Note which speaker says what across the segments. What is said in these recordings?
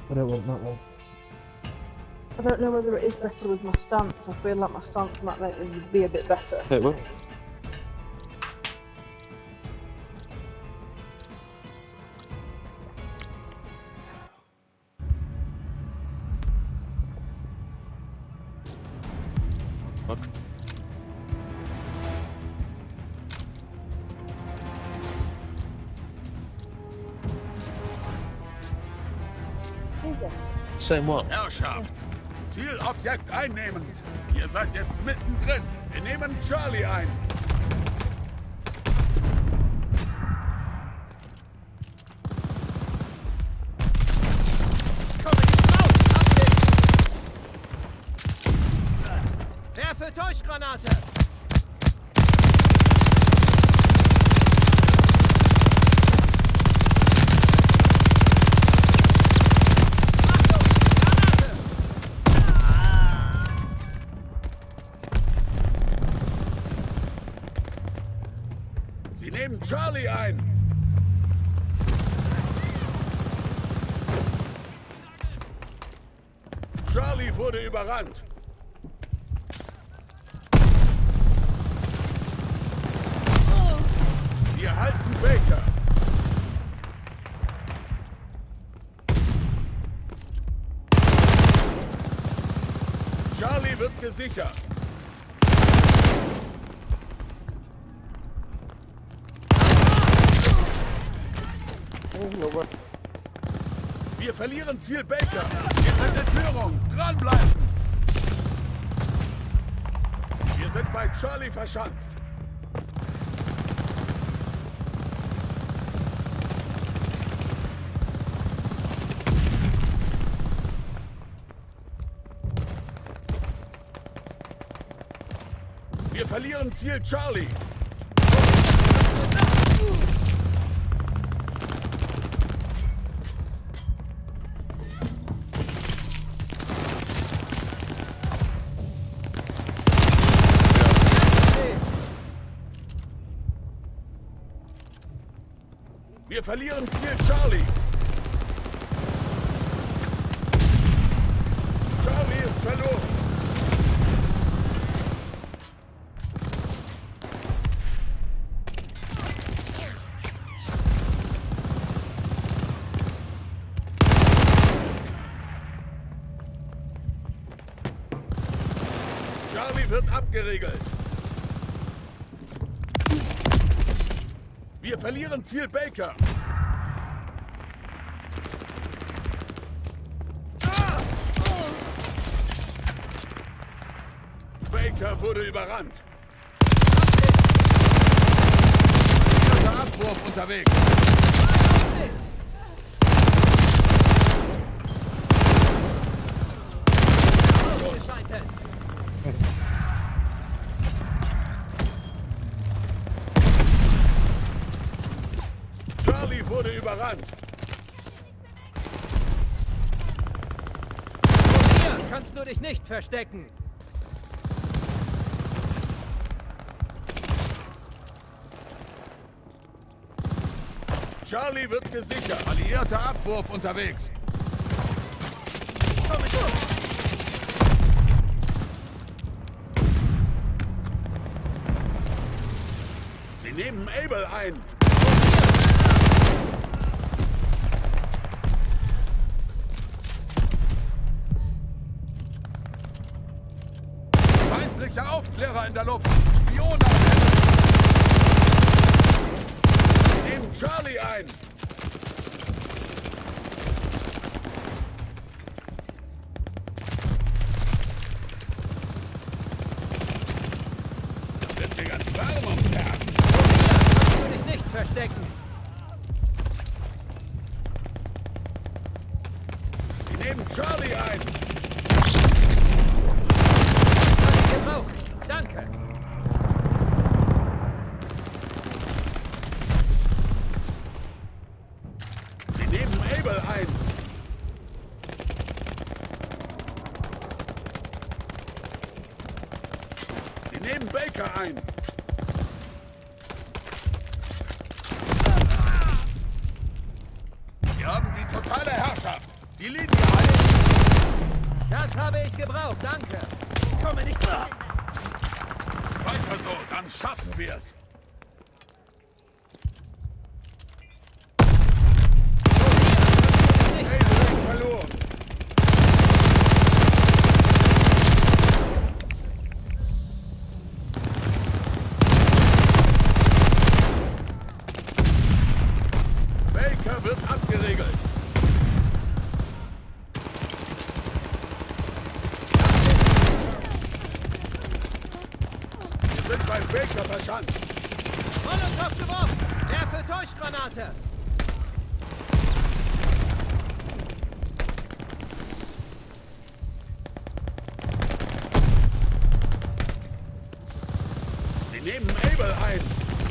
Speaker 1: I don't want that one.
Speaker 2: I don't know whether it is better with my stance. I feel like my stance might make me be a bit better.
Speaker 3: It will. Same what?
Speaker 4: Herrschaft! Zielobjekt einnehmen! Ihr seid jetzt mittendrin! Wir nehmen Charlie ein!
Speaker 5: Werfe Täuschgranate!
Speaker 4: Sie nehmen Charlie ein! Charlie wurde überrannt! Wir halten Baker! Charlie wird gesichert! Wir verlieren Ziel Baker. Wir sind in Führung. Dranbleiben. Wir sind bei Charlie verschanzt. Wir verlieren Ziel Charlie. Wir verlieren Ziel Charlie. Charlie ist verloren. Charlie wird abgeriegelt. Wir verlieren Ziel Baker. Baker wurde überrannt. Vierter Abwurf unterwegs. Charlie wurde überrannt.
Speaker 5: Hier kannst du dich nicht verstecken.
Speaker 4: Charlie wird gesichert. Alliierter Abwurf unterwegs.
Speaker 5: Komm mit uns.
Speaker 4: Sie nehmen Able ein. Feindlicher Aufklärer in der Luft. Spione. Sie nehmen Charlie ein. Sind wir ganz warm am Tag.
Speaker 5: Kannst du dich nicht verstecken.
Speaker 4: Sie nehmen Charlie ein.
Speaker 5: Gebraucht. Danke.
Speaker 4: Sie nehmen Able ein. Sie nehmen Baker ein. Wir haben die totale Herrschaft. Die Linie halten!
Speaker 5: Das habe ich gebraucht, danke. Ich komme nicht rein.
Speaker 4: Weiter so, dann schaffen wir's. Hey, du hast verloren. Baker wird abgeregelt. Wir sind bei Baker verschanzt.
Speaker 5: Molotow geworfen. Werfe Täuschgranate.
Speaker 4: Sie nehmen Able ein.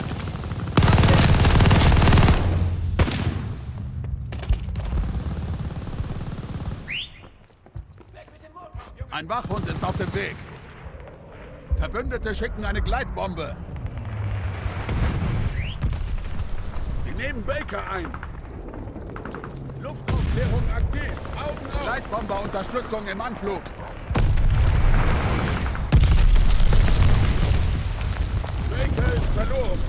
Speaker 4: Ein Wachhund ist auf dem Weg. Verbündete schicken eine Gleitbombe. Sie nehmen Baker ein. Luftaufklärung aktiv. Augen auf. Gleitbomber-Unterstützung im Anflug. Baker ist verloren.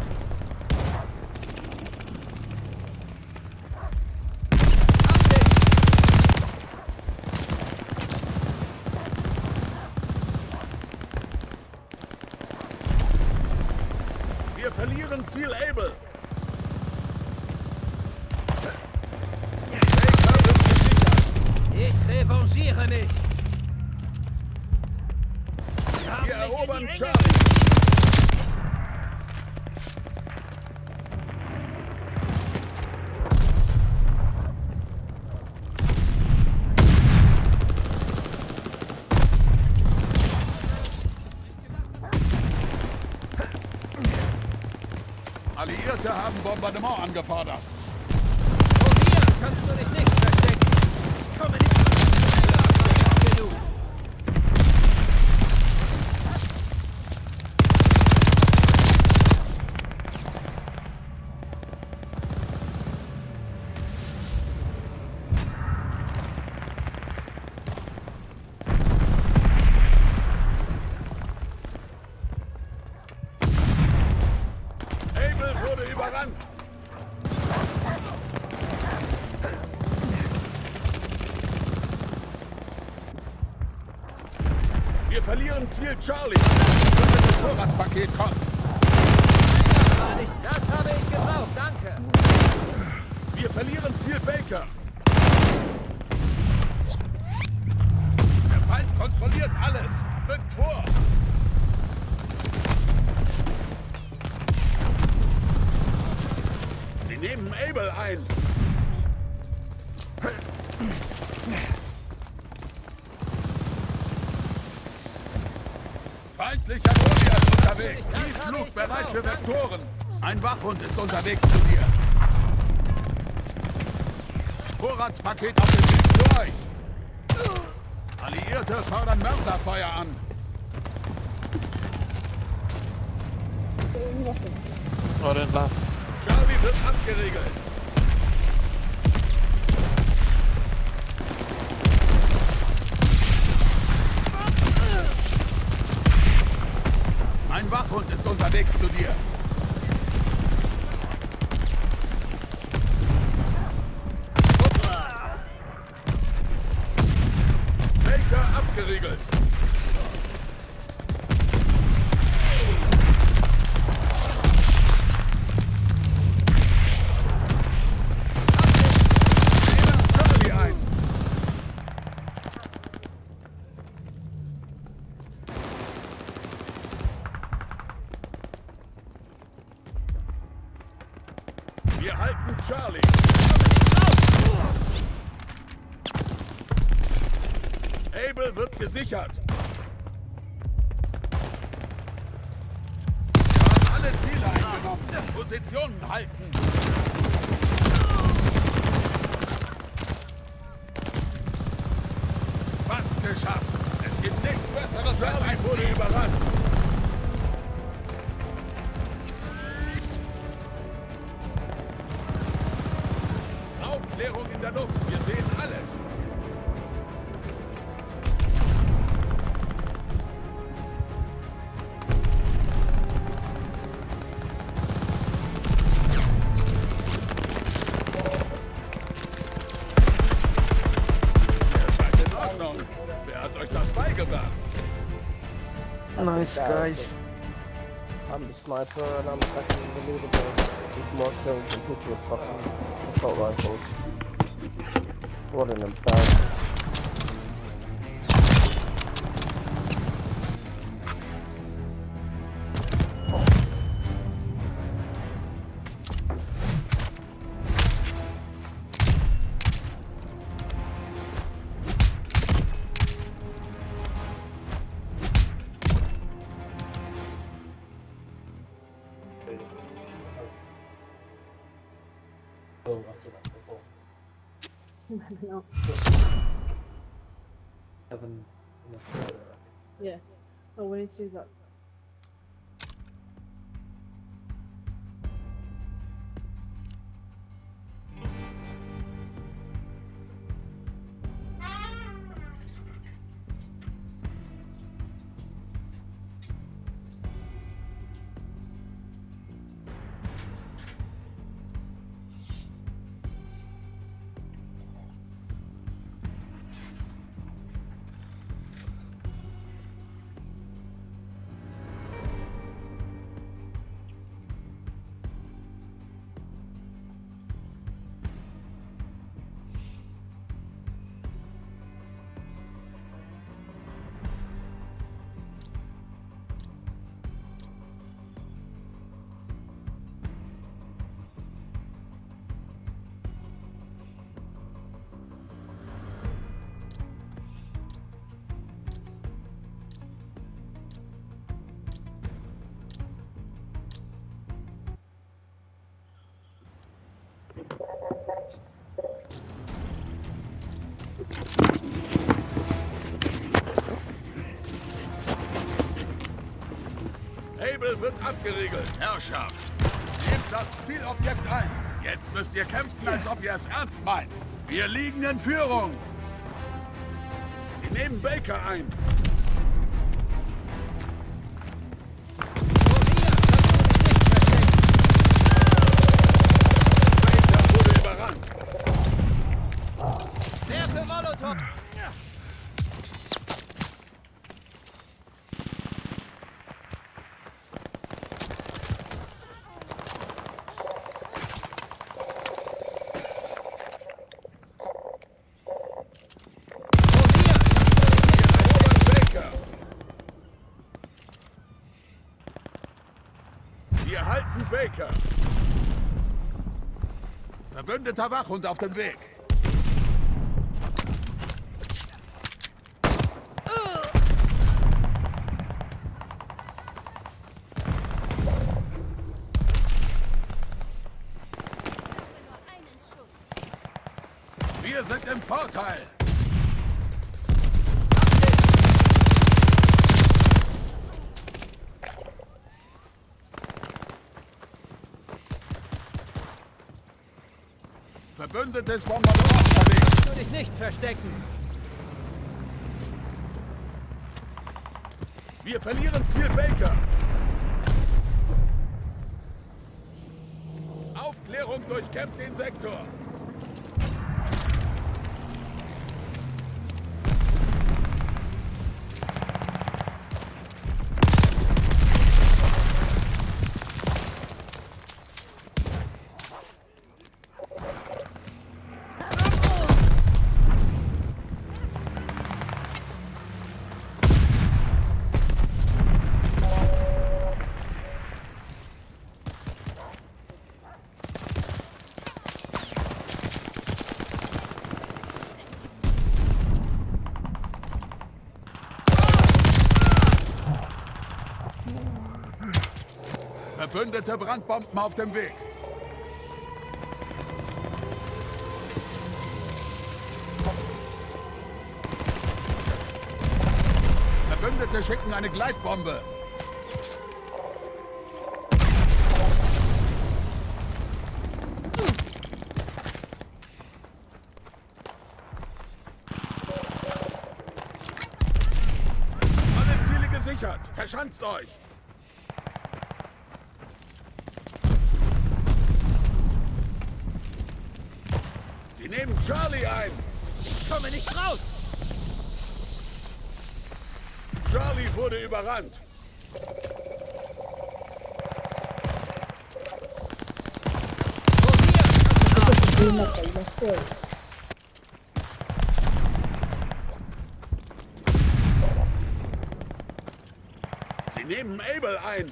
Speaker 4: Wir verlieren Ziel Able. Baker wird gesichert.
Speaker 5: Ich revanchiere mich. Sie haben
Speaker 4: Wir
Speaker 5: mich in
Speaker 4: erobern
Speaker 5: die Enge
Speaker 4: Charlie. Alliierte haben Bombardement angefordert.
Speaker 5: Von hier kannst du dich nicht verstecken. Ich komme nicht rein. Genug.
Speaker 4: Able wurde überrannt. Wir verlieren Ziel Charlie. Das Vorratspaket kommt.
Speaker 5: Gar nicht. Das habe ich gebraucht, danke.
Speaker 4: Wir verlieren Ziel Baker. Der Feind kontrolliert alles. Rückt vor. Sie nehmen Able ein. Feindlicher Goliath unterwegs. Tiefflug bereit für Vektoren. Ein Wachhund ist unterwegs zu dir. Vorratspaket auf dem Weg für euch. Alliierte fordern Mörserfeuer an.
Speaker 3: Oh, den Lauf.
Speaker 4: Charlie wird abgeriegelt. Ein Wachhund ist unterwegs zu dir. Baker abgeriegelt. Charlie ein. Wir halten Charlie. Able wird gesichert. Wir haben alle Ziele eingenommen. Positionen halten. Fast geschafft. Es gibt nichts Besseres als ein wurde überrannt. Auf Aufklärung in der Luft. Wir sehen alles. Ihr seid in Ordnung. Wer hat euch das beigebracht?
Speaker 1: Nice, guys.
Speaker 6: I'm the sniper and I'm second the leaderboard with more kills than people with fucking assault rifles. What an embarrassment.
Speaker 2: No. Yeah. Oh, we need to do that.
Speaker 4: Able wird abgeriegelt. Herrschaft, nehmt das Zielobjekt ein. Jetzt müsst ihr kämpfen, als ob ihr es ernst meint. Wir liegen in Führung. Sie nehmen Baker ein. Baker wurde überrannt.
Speaker 5: Werfe Molotov!
Speaker 4: Wir halten Baker. Verbündeter Wachhund auf dem Weg. Wir sind im Vorteil. Verbündetes Bombardement unterwegs.
Speaker 5: Kannst du dich nicht verstecken?
Speaker 4: Wir verlieren Ziel Baker. Aufklärung durchkämmt den Sektor. Verbündete Brandbomben auf dem Weg. Verbündete schicken eine Gleitbombe. gesichert. Verschanzt euch. Sie nehmen Charlie ein.
Speaker 5: Ich komme nicht raus!
Speaker 4: Charlie wurde überrannt. Sie nehmen Able ein.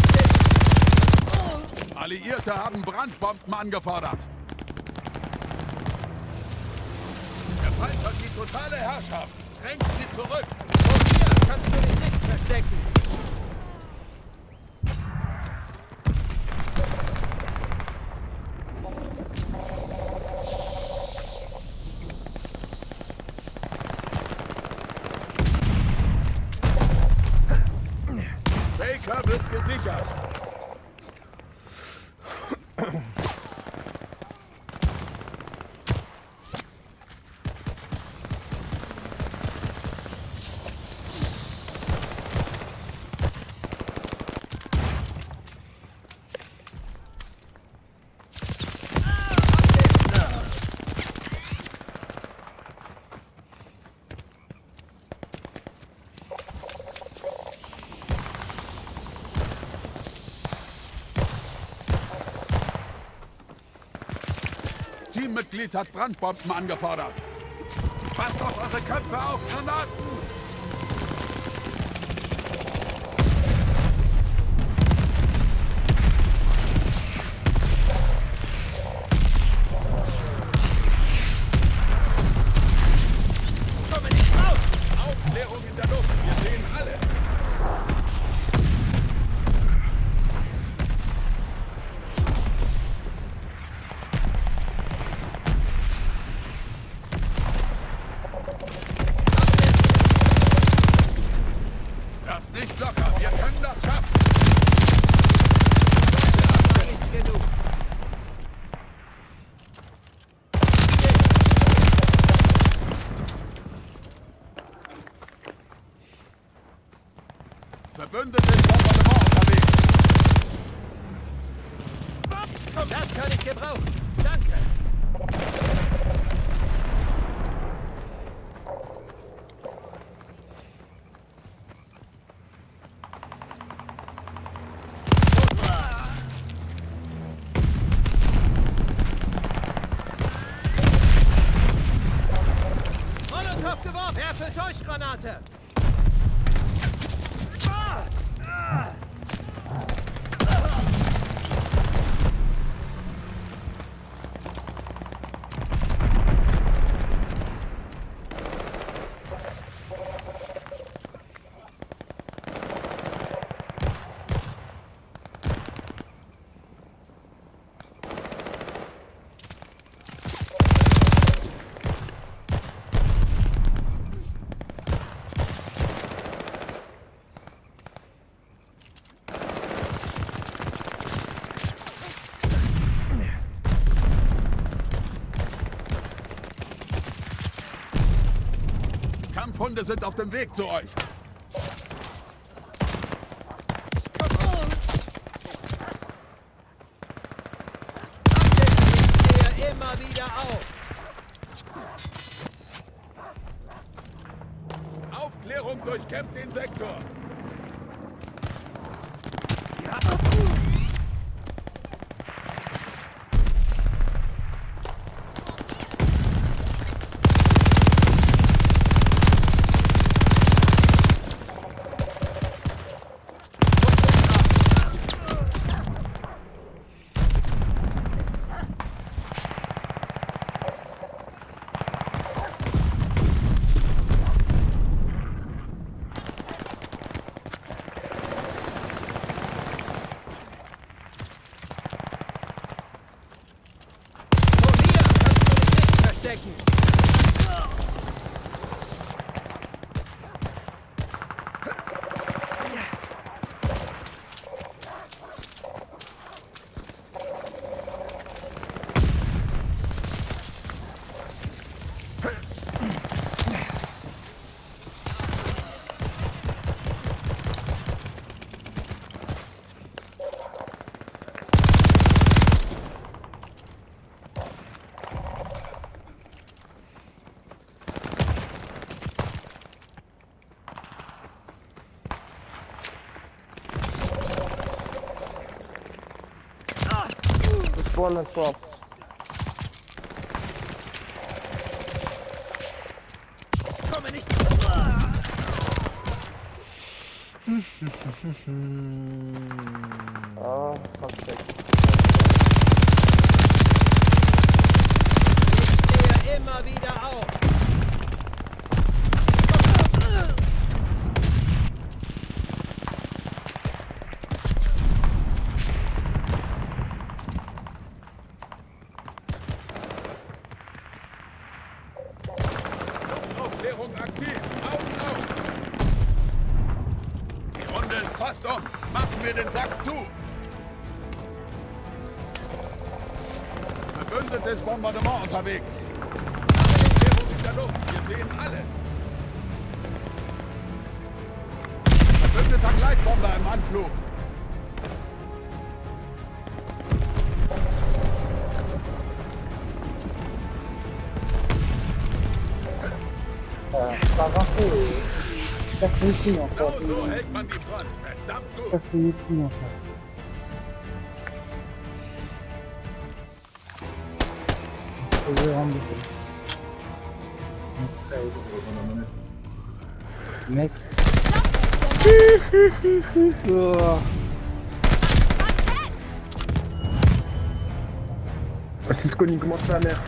Speaker 4: Alliierte haben Brandbomben angefordert. Der Feind hat die totale Herrschaft. Drängt sie zurück.
Speaker 5: Vor mir kannst du dich nicht verstecken!
Speaker 4: Baker wird gesichert. Teammitglied hat Brandbomben angefordert. Passt auf eure Köpfe auf, Granaten!
Speaker 5: Komme nicht raus!
Speaker 4: Aufklärung in der Luft, wir sehen alles. Das ist nicht locker, wir können das schaffen.
Speaker 5: Nicht genug!
Speaker 4: Verbündete Bombardement unterwegs.
Speaker 5: Komm, das kann ich gebrauchen! Danke! Molotov geworfen! Werfe Täuschgranate!
Speaker 4: Kampfhunde sind auf dem Weg zu euch.
Speaker 5: Ich stehe immer wieder auf!
Speaker 4: Aufklärung durchkämmt den Sektor.
Speaker 6: Spawn has swapped.
Speaker 5: Ich komme nicht.
Speaker 6: Ah, fuck's sake.
Speaker 5: Ich stehe immer wieder auf.
Speaker 4: Luftaufklärung aktiv. Augen auf. Die Runde ist fast um. Machen wir den Sack zu. Verbündetes Bombardement unterwegs. Luftaufklärung in der Luft. Wir sehen alles. Verbündeter Gleitbomber im Anflug. Genau so hält man die Front. Verdammt gut.
Speaker 1: C'est ce qu'on y commence à merde.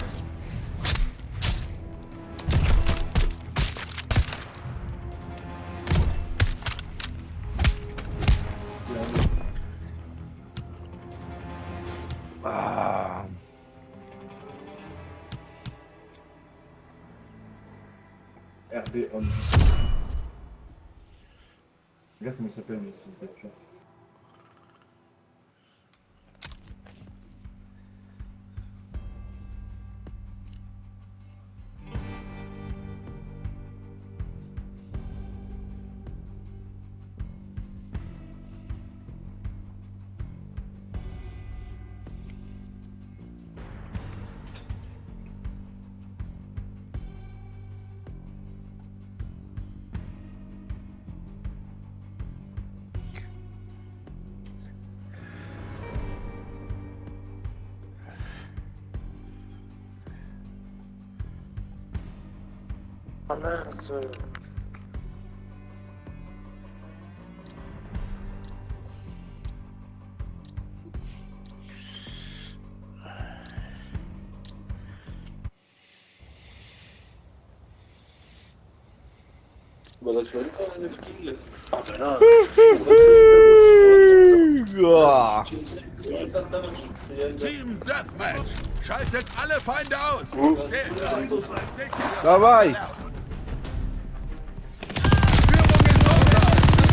Speaker 1: Ah.
Speaker 7: RB on. Regarde comment il s'appelle, mon fils de pute.
Speaker 1: Ah mince.
Speaker 7: Voilà, tu vas le faire, le skill.
Speaker 1: Ah ben là.
Speaker 4: Team Deathmatch. Schaltet alle Feinde aus. Steht.
Speaker 1: Давай.
Speaker 4: Führung ist over.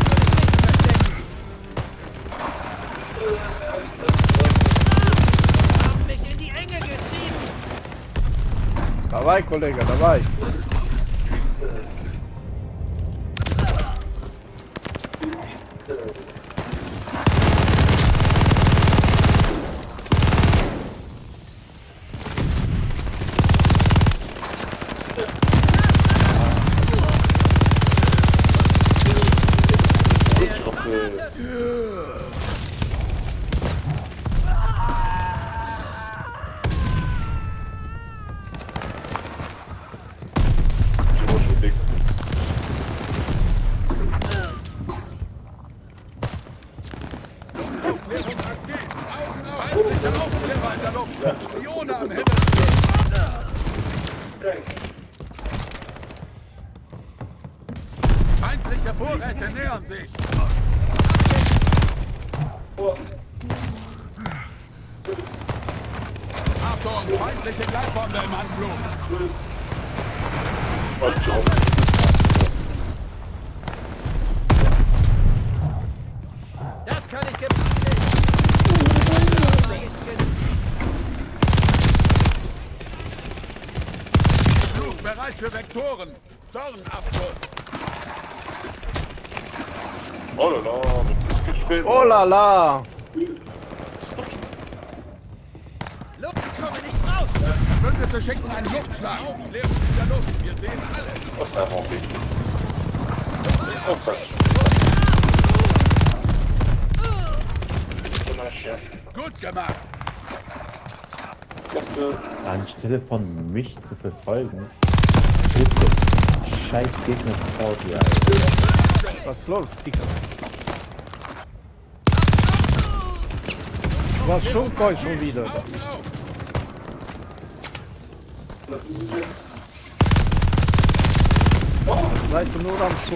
Speaker 5: Haben mich in die Enge getrieben.
Speaker 1: Давай, Kollege, давай.
Speaker 4: Spione am Himmel. Feindliche Vorräte nähern sich. Achtung, feindliche Gleitbombe im Anflug.
Speaker 5: Das kann ich gebrauchen.
Speaker 4: Flug bereit für Vektoren. Zornabschuss.
Speaker 7: Oh là là, mais qu'est-ce que je fais?
Speaker 1: Oh là là.
Speaker 5: Luft, komme nicht raus!
Speaker 4: Verbündete schicken einen Luftschlag. Aufklärung in der Luft. Wir sehen alles.
Speaker 7: Oh, c'est inventé. Oh, ça se... Comme un chien.
Speaker 4: Gut gemacht.
Speaker 7: Anstelle von mich zu verfolgen, bitte. Scheiß Gegner vertraut ihr, Alter.
Speaker 1: Was ist los, Dicker? Was schon kalt schon wieder?
Speaker 4: Augen auf!
Speaker 1: Seid ihr nur am Zug?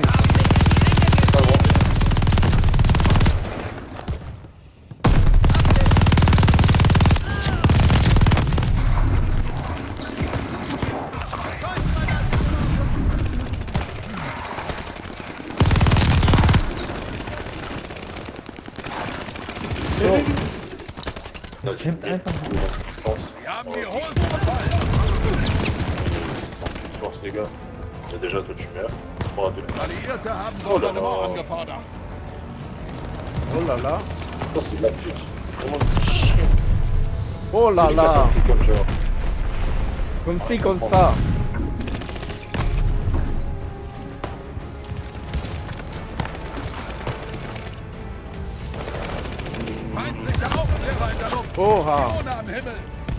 Speaker 7: Da kämpft einfach
Speaker 4: Wir haben die Hosen gefallen!
Speaker 7: Force, les gars. Il y a déjà toi tu meurs. 3, 2.
Speaker 4: Alliierte haben Bombardement angefordert.
Speaker 1: Oh la la.
Speaker 7: Ça c'est de la pute. Vraiment un chien.
Speaker 1: Oh la
Speaker 7: C'est lui qui a fait
Speaker 1: la.
Speaker 7: un truc comme ça.
Speaker 1: Comme ci, comme ça.
Speaker 4: Feindliche Aufklärer in der Luft!
Speaker 1: Oha.
Speaker 4: Drohne am Himmel!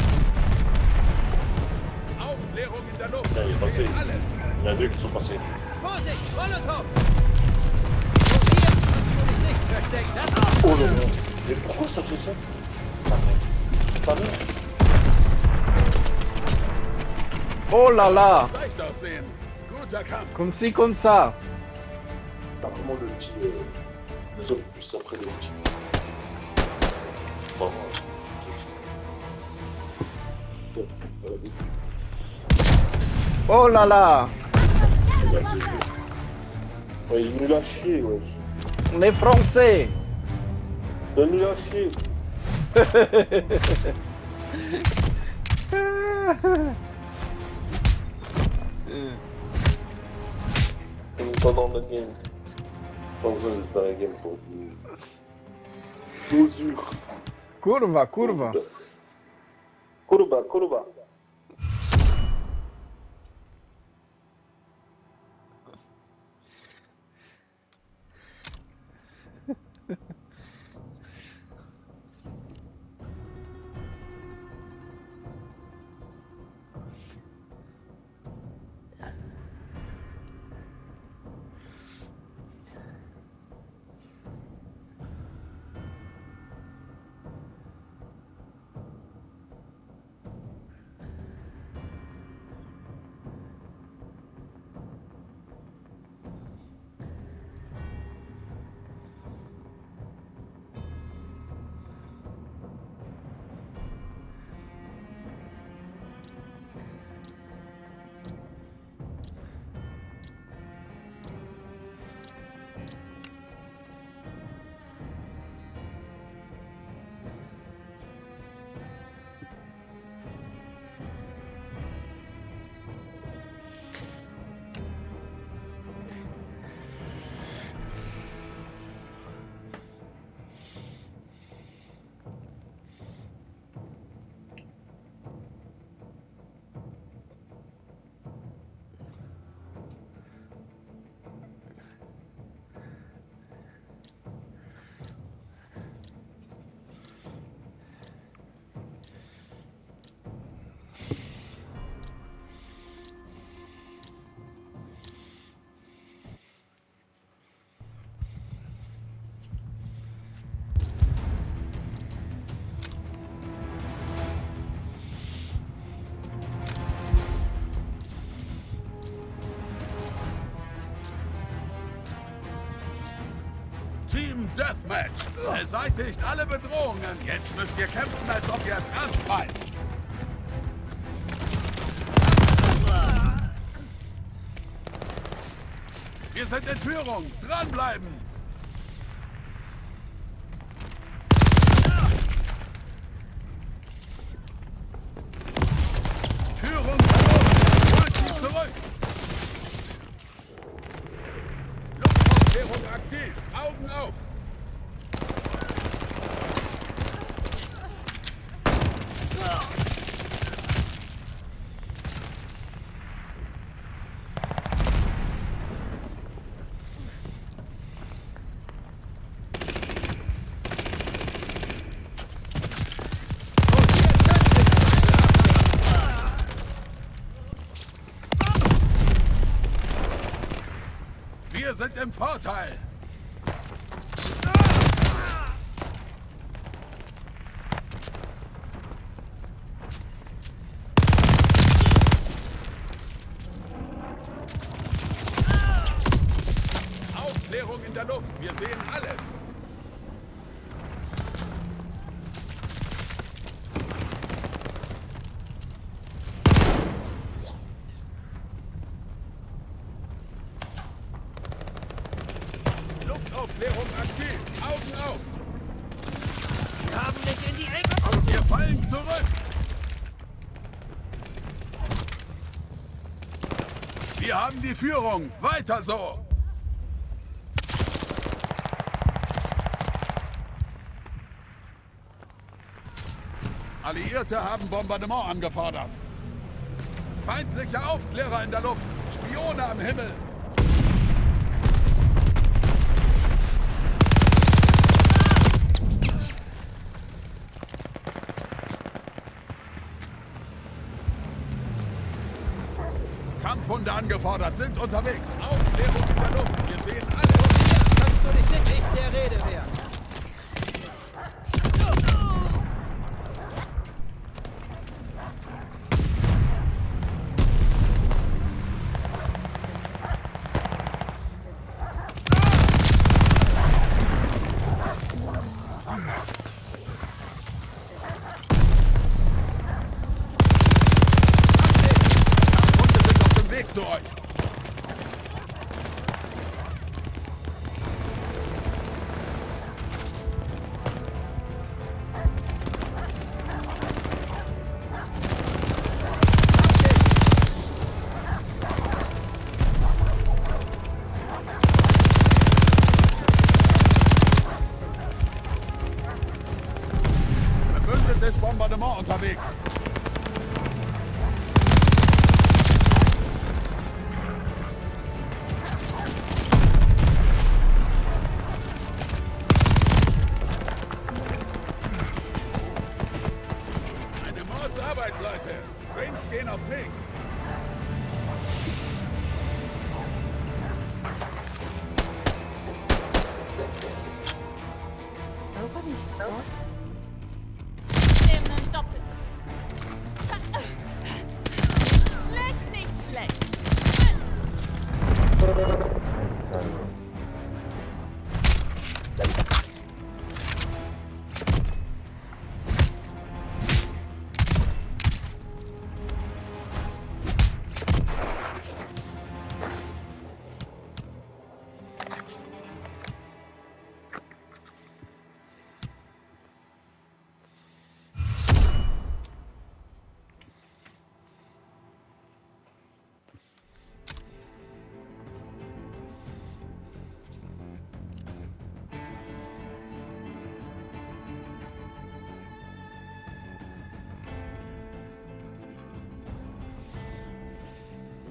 Speaker 4: Aufklärung in der Luft!
Speaker 7: Tiens, il est passé.
Speaker 4: Alles!
Speaker 7: Il y en a deux qui sont passés.
Speaker 5: Vorsicht, Molotow! So hier kannst du dich nicht verstecken.
Speaker 7: Oh là là. Mais pourquoi ça fait ça? Ta mère. Ta mère.
Speaker 1: Oh la la.
Speaker 4: Leicht aussehen! Guter Kampf!
Speaker 1: Comme ci, comme ça.
Speaker 7: Apparemment le petit. Les autres plus après le petit. Bon,
Speaker 1: Oh la la.
Speaker 7: ouais, il nous l'a chier, wesh.
Speaker 1: Les Français.
Speaker 7: Donne-lui la chier. On est pas dans le game. Pas besoin d'être dans le game pour mesure.
Speaker 1: Kurwa, kurwa.
Speaker 7: Kurba, kurba.
Speaker 4: Team Deathmatch! Beseitigt alle Bedrohungen! Jetzt müsst ihr kämpfen, als ob ihr es ernst meint! Wir sind in Führung! Dranbleiben! Führung verloren! Holt sie zurück! Luftaufklärung aktiv! Augen auf! Vorteil. Aufklärung in der Luft. Wir sehen alles. Luftaufklärung aktiv. Augen auf.
Speaker 5: Wir haben mich in die Ecke.
Speaker 4: Wir fallen zurück. Wir haben die Führung. Weiter so. Alliierte haben Bombardement angefordert. Feindliche Aufklärer in der Luft. Spione am Himmel. Kampfhunde angefordert, sind unterwegs. Aufklärung in der Luft. Wir sehen alles.
Speaker 5: Kannst du dich nicht der Rede wert?
Speaker 4: Kampfhunde sind auf dem Weg zu euch. Verbündetes Bombardement unterwegs. Eine Mordsarbeit, Leute. Wings gehen auf mich.
Speaker 2: Nobody's stuck.
Speaker 8: Nehmen einen Doppel. Nicht schlecht.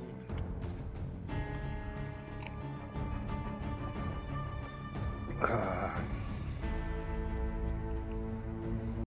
Speaker 6: Ah.